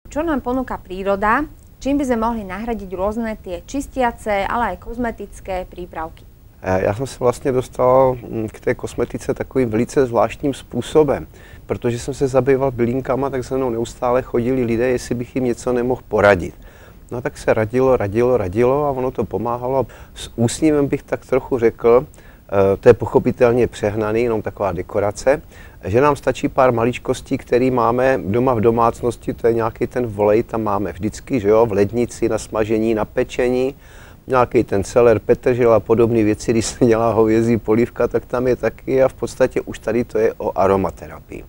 Čo nám ponúka príroda? Čím by sme mohli nahradiť rôzne tie čistiace, ale aj kozmetické prípravky? Já jsem se vlastně dostal k té kosmetice takovým velice zvláštním způsobem. Protože jsem se zabýval bylinkama, tak se mnou neustále chodili lidé, jestli bych jim něco nemohl poradit. No tak se radilo a ono to pomáhalo. S úsměvem bych tak trochu řekl, to je pochopitelně přehnaný, jenom taková dekorace, že nám stačí pár maličkostí, které máme doma v domácnosti, to je nějaký ten volej, tam máme vždycky, že jo, v lednici na smažení, na pečení, nějaký ten celer, petržel a podobné věci, když se dělá hovězí polívka, tak tam je taky a v podstatě už tady to je o aromaterapii.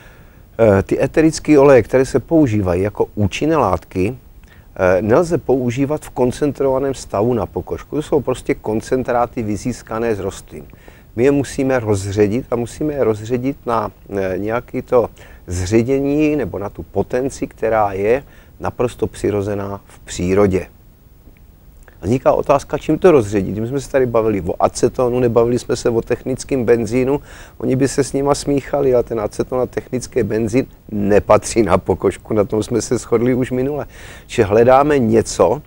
Ty eterické oleje, které se používají jako účinné látky, nelze používat v koncentrovaném stavu na pokožku. To jsou prostě koncentráty vyzískané z rostlin. My je musíme rozředit a musíme je rozředit na nějaké to zředění nebo na tu potenci, která je naprosto přirozená v přírodě. Vzniká otázka, čím to rozředit. My jsme se tady bavili o acetonu, nebavili jsme se o technickém benzínu, oni by se s nima smíchali, ale ten aceton a technický benzín nepatří na pokožku, na tom jsme se shodli už minule. Čiže hledáme něco,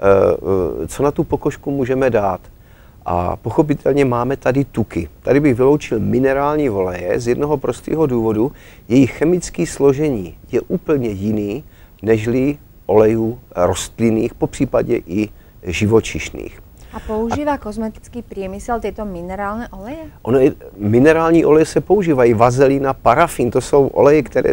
co na tu pokožku můžeme dát. A pochopitelně máme tady tuky. Tady bych vyloučil minerální oleje z jednoho prostého důvodu. Jejich chemické složení je úplně jiný nežli olejů rostlinných, popřípadě i živočišných. A používá kozmetický priemysel tyto minerálne oleje? Minerální oleje se používají, vazelína, parafín, to jsou oleje, které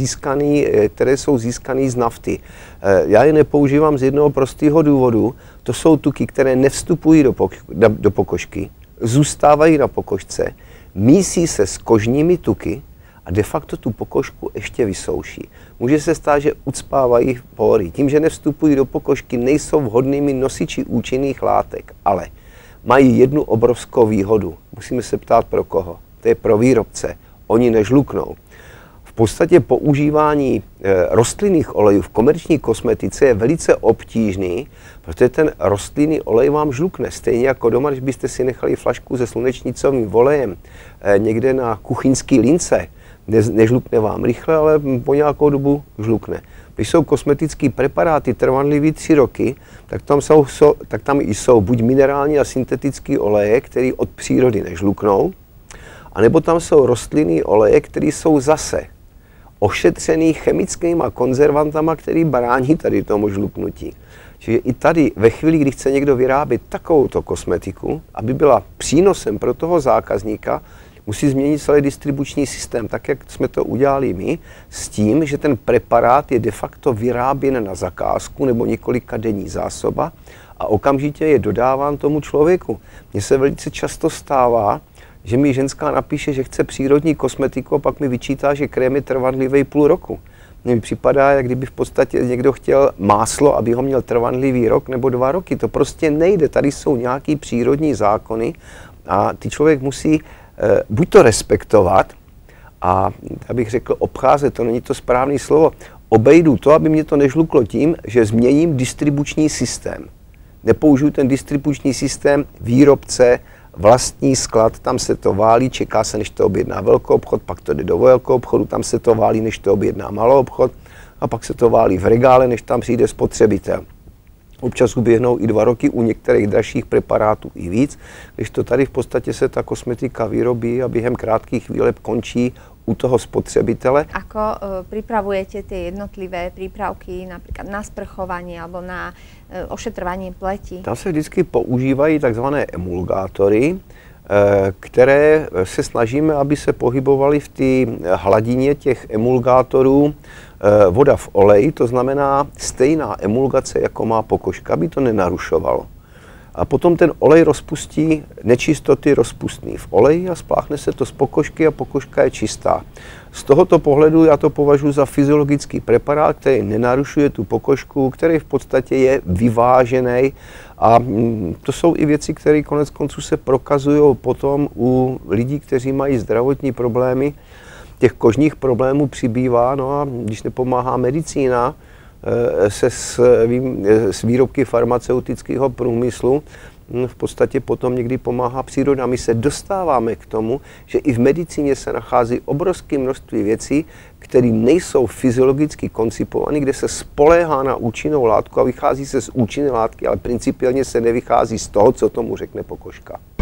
jsou získané z nafty. Já je nepoužívám z jednoho prostého důvodu, to jsou tuky, které nevstupují do pokožky, zůstávají na pokožce, mísí se s kožními tuky a de facto tu pokožku ještě vysouší. Může se stát, že ucpávají pory. Tím, že nevstupují do pokožky, nejsou vhodnými nosiči účinných látek, ale mají jednu obrovskou výhodu. Musíme se ptát pro koho. To je pro výrobce. Oni nežluknou. V podstatě používání rostlinných olejů v komerční kosmetice je velice obtížný, protože ten rostlinný olej vám žlukne. Stejně jako doma, když byste si nechali flašku se slunečnicovým olejem někde na kuchyňské lince, nežlukne vám rychle, ale po nějakou dobu žlukne. Když jsou kosmetické preparáty trvanlivý 3 roky, tak tam jsou buď minerální a syntetické oleje, které od přírody nežluknou, anebo tam jsou rostlinné oleje, které jsou zase ošetřený chemickýma konzervantama, který brání tady tomu žluknutí. Čiže i tady ve chvíli, kdy chce někdo vyrábět takovouto kosmetiku, aby byla přínosem pro toho zákazníka, musí změnit celý distribuční systém, tak jak jsme to udělali my, s tím, že ten preparát je de facto vyráběn na zakázku nebo několika denní zásoba a okamžitě je dodáván tomu člověku. Mně se velice často stává, že mi ženská napíše, že chce přírodní kosmetiku a pak mi vyčítá, že krém je trvanlivý půl roku. Mně připadá, jak kdyby v podstatě někdo chtěl máslo, aby ho měl trvanlivý rok nebo 2 roky. To prostě nejde. Tady jsou nějaký přírodní zákony a ty člověk musí buď to respektovat a, abych řekl, obcházet, to není to správné slovo, obejdu to, aby mě to nežluklo tím, že změním distribuční systém. Nepoužiju ten distribuční systém výrobce, vlastní sklad, tam se to válí, čeká se, než to objedná velký obchod, pak to jde do velkého obchodu, tam se to válí, než to objedná malý obchod a pak se to válí v regále, než tam přijde spotřebitel. Občas uběhnou i 2 roky, u některých dražších preparátů i víc, když to tady v podstatě se ta kosmetika vyrobí a během krátkých výlep končí u toho spotřebitele. Ako pripravujete tie jednotlivé prípravky napríklad na sprchovanie alebo na ošetrovanie pleti? Tam se vždycky používají takzvané emulgátory, které se snažíme, aby se pohybovaly v té hladině těch emulgátorů voda v oleji, to znamená stejná emulgace, jako má pokožka, aby to nenarušovalo. A potom ten olej rozpustí nečistoty rozpustný v oleji a spláchne se to z pokožky a pokožka je čistá. Z tohoto pohledu já to považuji za fyziologický preparát, který nenarušuje tu pokožku, který v podstatě je vyvážený. A to jsou i věci, které konec konců se prokazují potom u lidí, kteří mají zdravotní problémy. Těch kožních problémů přibývá, no a když nepomáhá medicína, se s výrobky farmaceutického průmyslu, v podstatě potom někdy pomáhá příroda. My se dostáváme k tomu, že i v medicíně se nachází obrovské množství věcí, které nejsou fyziologicky koncipované, kde se spoléhá na účinnou látku a vychází se z účinné látky, ale principiálně se nevychází z toho, co tomu řekne pokožka.